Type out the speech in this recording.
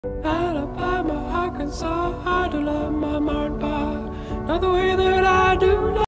Alabama, Arkansas, I do love my Martin Pie. Not the way that I do love